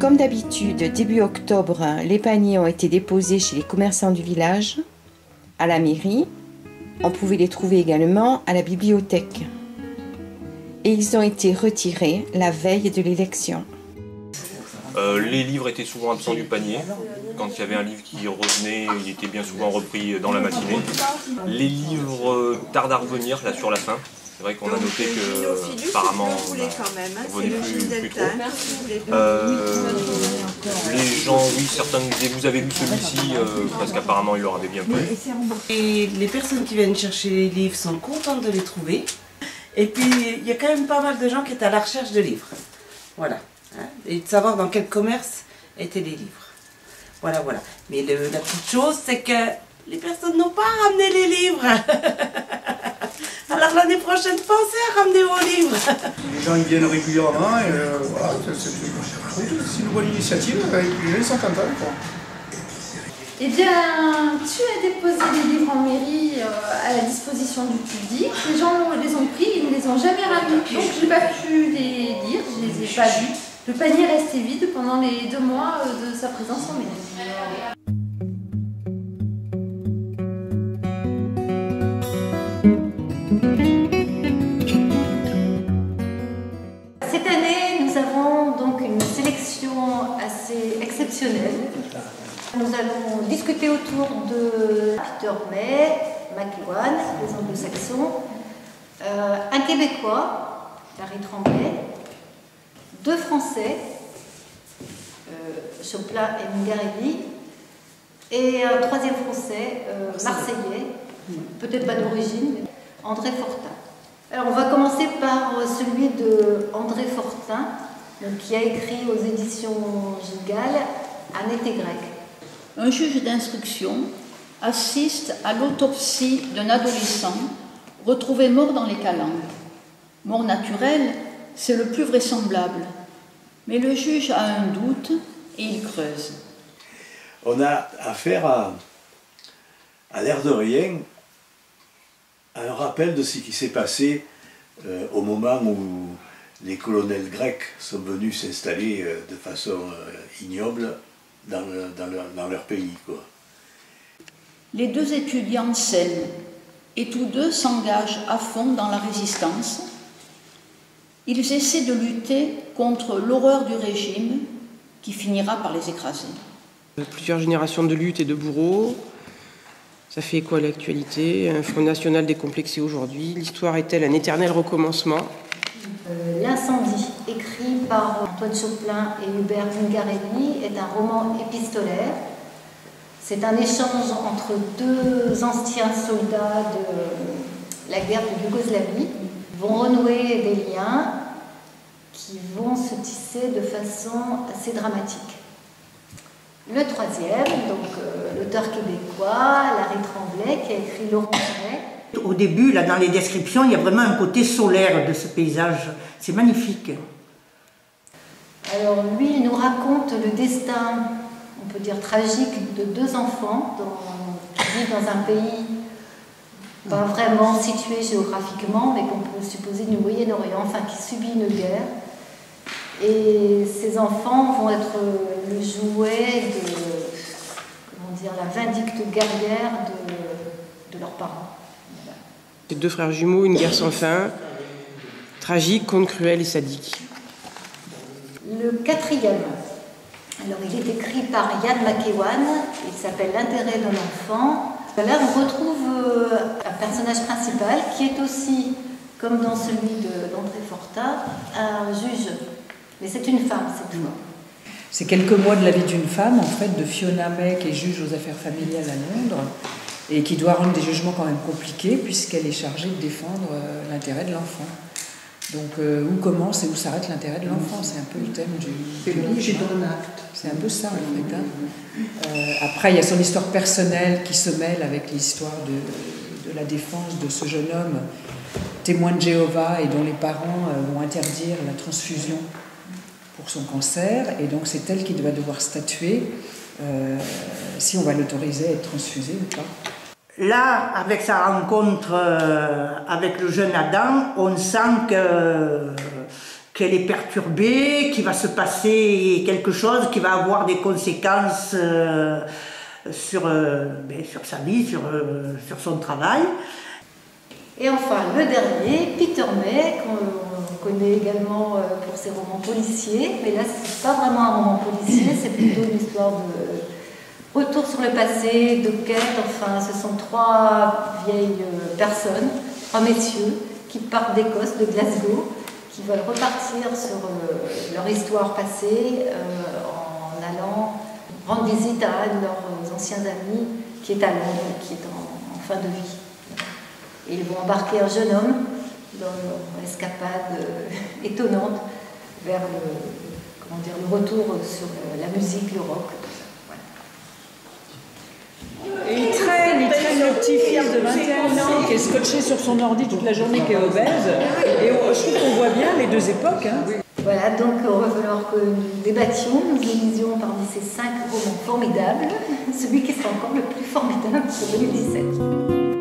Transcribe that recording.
Comme d'habitude, début octobre, les paniers ont été déposés chez les commerçants du village, à la mairie. On pouvait les trouver également à la bibliothèque. Et ils ont été retirés la veille de l'élection. Les livres étaient souvent absents du panier. Quand il y avait un livre qui revenait, il était bien souvent repris dans la matinée. Les livres tardent à revenir là sur la fin. C'est vrai qu'on a noté que apparemment on ne venait plus trop. Les gens, oui, certains nous disaient vous avez lu celui-ci parce qu'apparemment il leur avait bien plu. Et les personnes qui viennent chercher les livres sont contentes de les trouver. Et puis il y a quand même pas mal de gens qui étaient à la recherche de livres. Voilà. Et de savoir dans quel commerce étaient les livres. Voilà, voilà. Mais la petite chose, c'est que les personnes n'ont pas ramené les livres. Alors l'année prochaine, pensez à ramener vos livres. Les gens ils viennent régulièrement et voilà, c'est une bonne initiative et les gens sont contents, quoi. Eh bien, tu as déposé les livres en mairie à la disposition du public. Les gens les ont pris, ils ne les ont jamais ramenés. Donc je n'ai pas pu les lire, je ne les ai pas vus. Le panier est resté vide pendant les 2 mois de sa présence en mairie. Cette année, nous avons donc une sélection assez exceptionnelle. Nous allons discuter autour de Peter May, McEwan, les anglo-saxons, un Québécois, Larry Tremblay, 2 Français, Chopin et Mingarelli, et un 3e Français, Marseillais, peut-être pas d'origine, mais André Fortin. Alors on va commencer par celui de André Fortin, donc, qui a écrit aux éditions Gigal Un été grec. Un juge d'instruction assiste à l'autopsie d'un adolescent retrouvé mort dans les Calanques. Mort naturelle, c'est le plus vraisemblable. Mais le juge a un doute et il creuse. On a affaire à l'air de rien, à un rappel de ce qui s'est passé au moment où les colonels grecs sont venus s'installer de façon ignoble dans leur pays, quoi. Les 2 étudiants s'aiment et tous 2 s'engagent à fond dans la résistance. Ils essaient de lutter contre l'horreur du régime qui finira par les écraser. Plusieurs générations de lutte et de bourreaux, ça fait écho à l'actualité. Un Front national décomplexé aujourd'hui. L'histoire est-elle un éternel recommencement? L'incendie, écrit par Antoine Chopin et Hubert Mingarelli, est un roman épistolaire. C'est un échange entre 2 anciens soldats de la guerre de Yougoslavie. Ils vont renouer des liens qui vont se tisser de façon assez dramatique. Le 3e, donc l'auteur québécois, Larry Tremblay, qui a écrit L'Orangerie. Au début, là, dans les descriptions, il y a vraiment un côté solaire de ce paysage. C'est magnifique. Alors lui, il nous raconte le destin, on peut dire tragique, de 2 enfants qui vivent dans un pays pas vraiment situé géographiquement, mais qu'on peut supposer du Moyen-Orient, enfin qui subit une guerre. Et ces enfants vont être le jouet de, comment dire, la vindicte guerrière de leurs parents. Voilà. C'est 2 frères jumeaux, une guerre sans fin, tragique, conte cruel et sadique. Le 4e, alors il est écrit par Ian McEwan, il s'appelle L'intérêt de l'enfant. Là, on retrouve un personnage principal qui est aussi, comme dans celui d'André Fortin, un juge. Mais c'est une femme cette fois. C'est quelques mois de la vie d'une femme, en fait, de Fiona May, qui est juge aux affaires familiales à Londres, et qui doit rendre des jugements quand même compliqués, puisqu'elle est chargée de défendre l'intérêt de l'enfant. Donc, où commence et où s'arrête l'intérêt de l'enfant? C'est un peu le thème du livre. C'est un peu ça, en fait. Hein. Après, il y a son histoire personnelle qui se mêle avec l'histoire de la défense de ce jeune homme, témoin de Jéhovah, et dont les parents vont interdire la transfusion pour son cancer. Et donc, c'est elle qui va devoir statuer si on va l'autoriser à être transfusé ou pas. Là, avec sa rencontre avec le jeune Adam, on sent qu'elle est perturbée, qu'il va se passer quelque chose qui va avoir des conséquences sur sa vie, sur son travail. Et enfin, le dernier, Peter May, qu'on connaît également pour ses romans policiers, mais là, c'est pas vraiment un roman policier, c'est plutôt une histoire de retour sur le passé, de quête. Enfin, ce sont trois vieilles personnes, trois messieurs, qui partent d'Écosse, de Glasgow, qui veulent repartir sur leur histoire passée en allant rendre visite à un de leurs anciens amis qui est à Londres, qui est en fin de vie. Et ils vont embarquer un jeune homme dans leur escapade étonnante vers le retour sur la musique, le rock. Et il traîne le petit fils de 21 ans qui est scotché sur son ordi toute la journée, qui est obèse. Et je trouve qu'on voit bien les deux époques. Hein. Voilà, donc il va falloir que nous débattions, nous élisions parmi ces 5 romans formidables, celui qui sera encore le plus formidable pour 2017.